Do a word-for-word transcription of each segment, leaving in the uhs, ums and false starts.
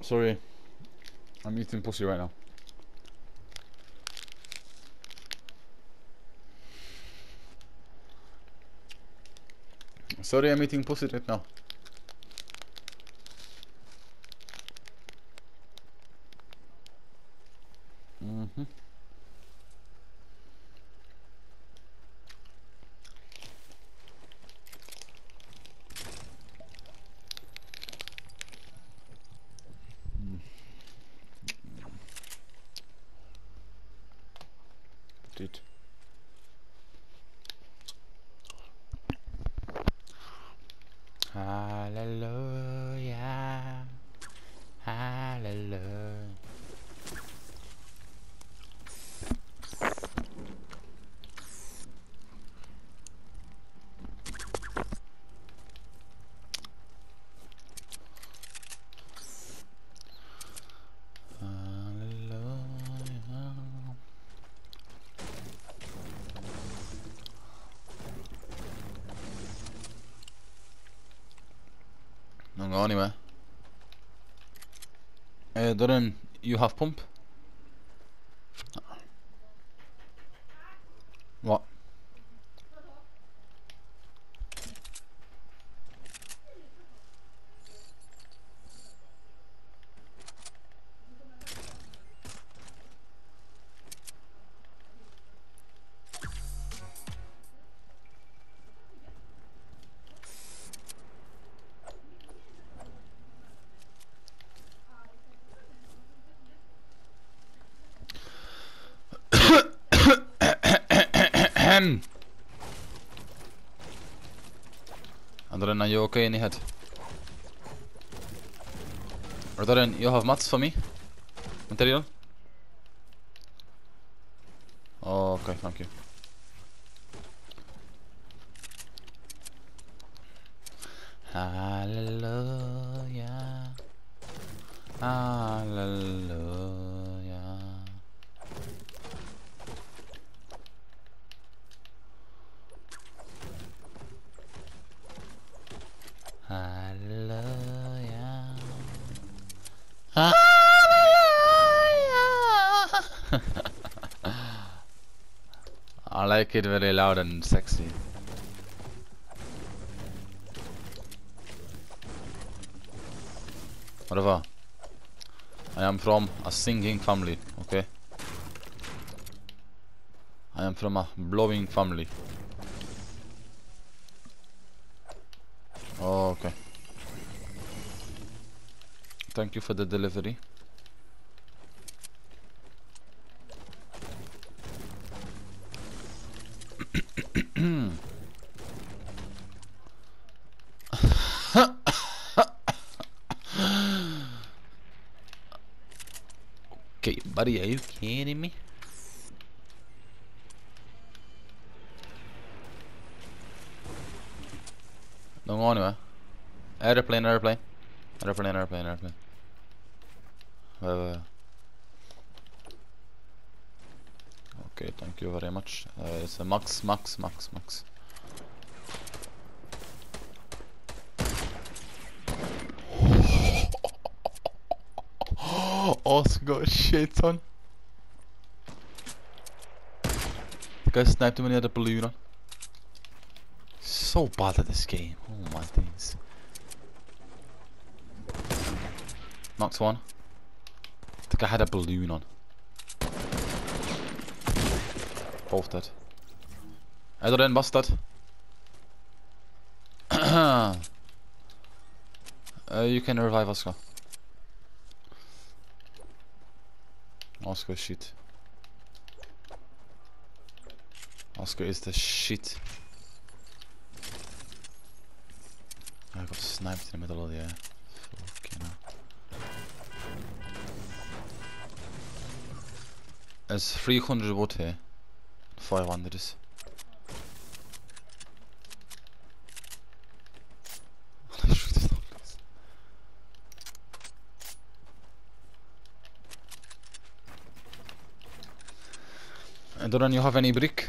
Sorry. I'm eating pussy right now. Sorry, I'm eating pussy right now. Mm-hmm. Did. Hallelujah. Hallelujah. Don't go anywhere. Uh, Dorren, you have pump? What? Dorren, are you okay in the head? Or Dorren, you have mats for me? Material? Oh, okay, thank you. Hallelujah. Hallelujah. Hallelujah. Hallelujah. I like it very loud and sexy. Whatever. I am from a singing family, okay? I am from a blowing family. Oh, okay. Thank you for the delivery. Okay, buddy, are you kidding me? Don't go anywhere. Airplane, airplane. Airplane, airplane, airplane. Wait, wait, wait. Okay, thank you very much. Uh, it's a max, max, max, max. Oscar got shit on. The guy sniped him when he had a balloon on. So bad at this game. Oh my days. Max one. The guy had a balloon on. Both dead. Either end bastard. uh, you can revive Oscar. Oscar shit. Oscar is the shit. I got sniped in the middle of the air. Fucking hell. There's three hundred wood here. five hundred is. Don't you have any brick?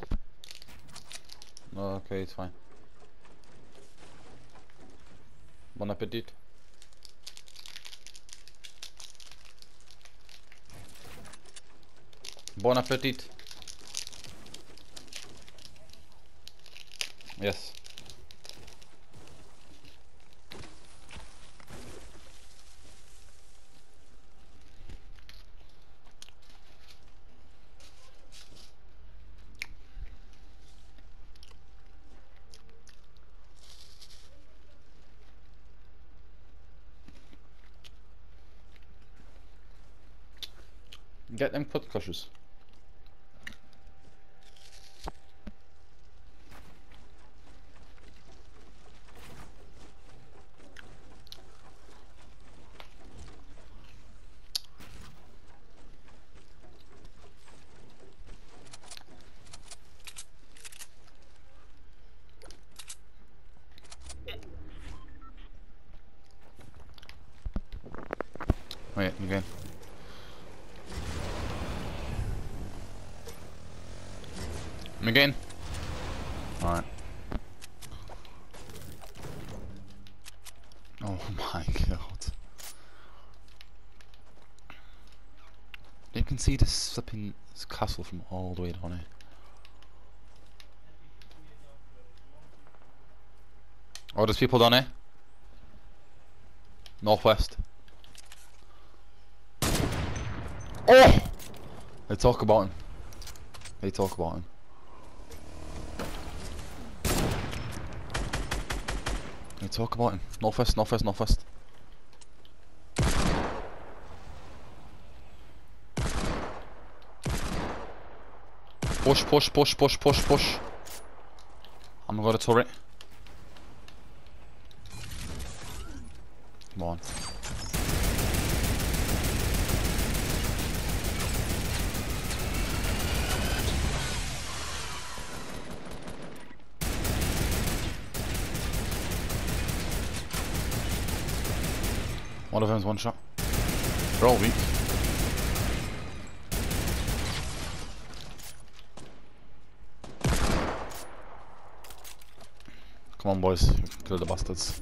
Oh, okay, it's fine. Bon appetit. Bon appetit. Yes. Get them foot cushions. Wait, again. Again. Alright. Oh my god. You can see this flipping castle from all the way down here. Oh, there's people down here. Northwest. Oh! They talk about him. They talk about him. They talk about him. Northwest, northwest, northwest. Push, push, push, push, push, push. I'm gonna go to turret. Come on. One of them's one shot. They're all weak. Come on, boys. Kill the bastards.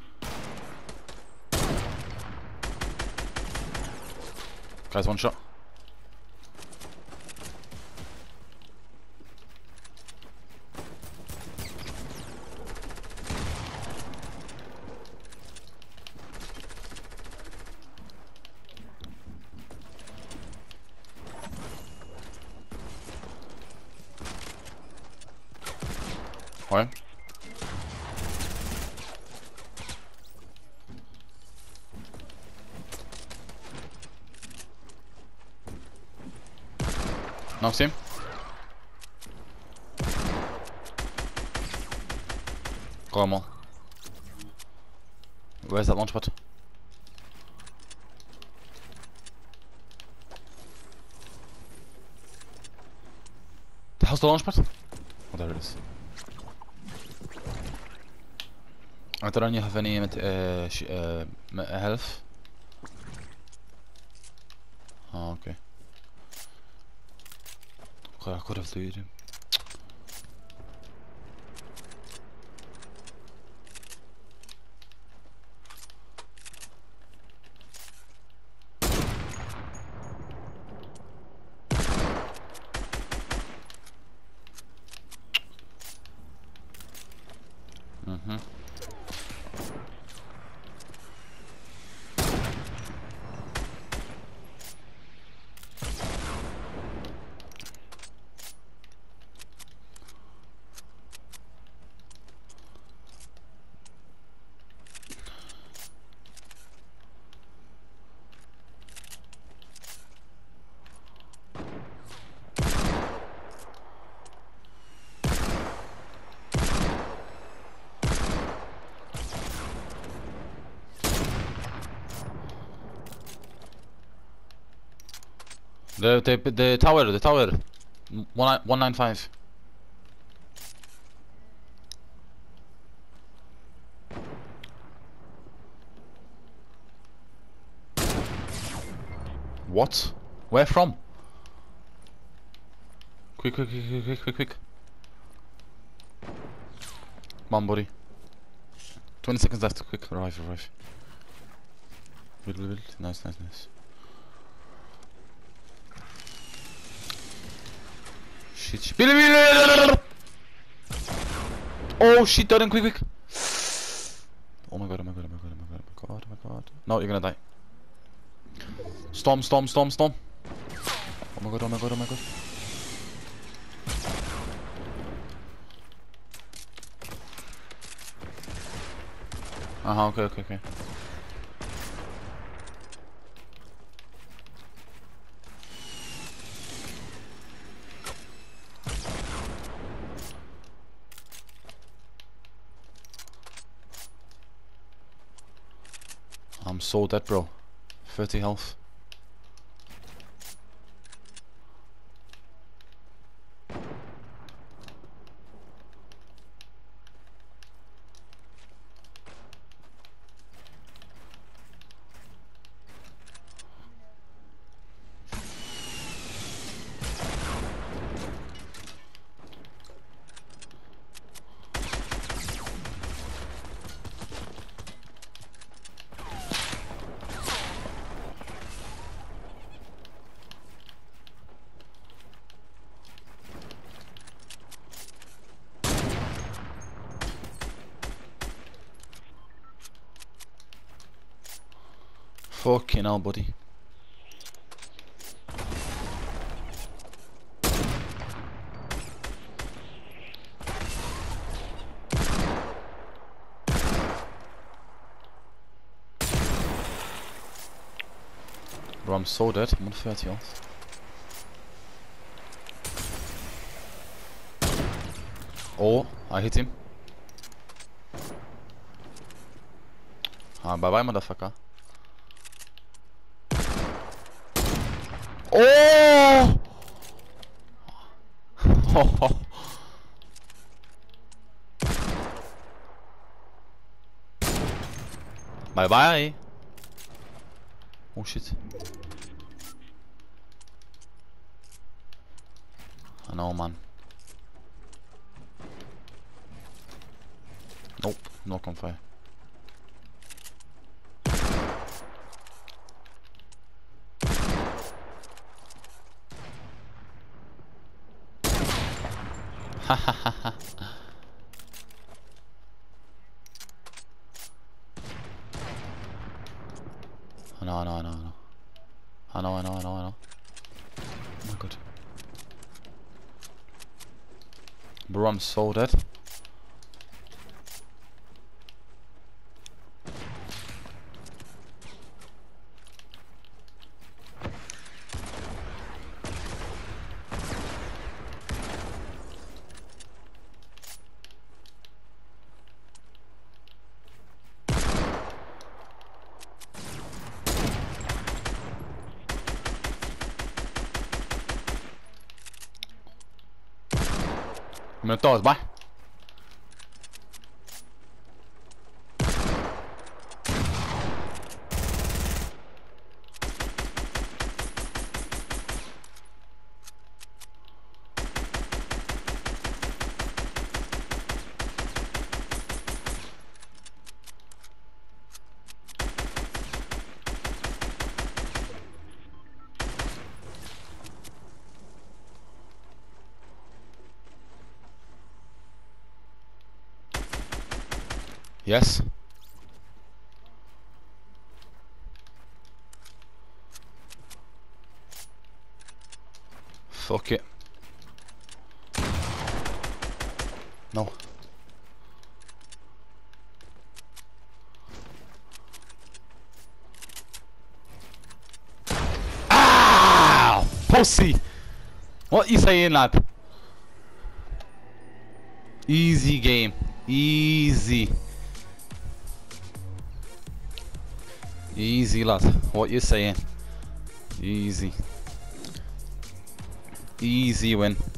Guys, one shot. Alright. Knocks him. Got him all. Where's that launch pad? The hell's the launch pad? Oh, there it is. I don't you have any uh, sh uh, health? Oh, okay. I could have looted him. Mm-hmm. The the the tower, the tower, one one nine five. What? Where from? Quick, quick, quick, quick, quick, quick, quick. Come on, buddy. twenty seconds left. Quick, revive, revive. Build, build, build. Nice, nice, nice. Shit, shit. Build, build, build. Oh shit, dorren, quick, quick. Oh my god, oh my god, oh my god, oh my god, oh my god, oh my god. No, you're gonna die. Storm, storm, storm, storm. Oh my god, oh my god, oh my god. Uh-huh, okay, okay, okay. I'm so dead, bro. thirty health. Fucking hell, buddy. Bro, I'm so dead. I'm on thirty health. Oh, I hit him. Ah, bye bye, motherfucker. Oh! Bye bye. Oh shit. I know, man. Nope, no confire. Ha ha ha ha. I know, I know, I know, I know. I know, I know, I know, I know. Oh my god. Bro, I'm so dead. Minutos, va. Yes. Fuck it. No. Ah! Pussy! What you saying, lad? Easy game. Easy. Easy, lad. What you saying? Easy. Easy win.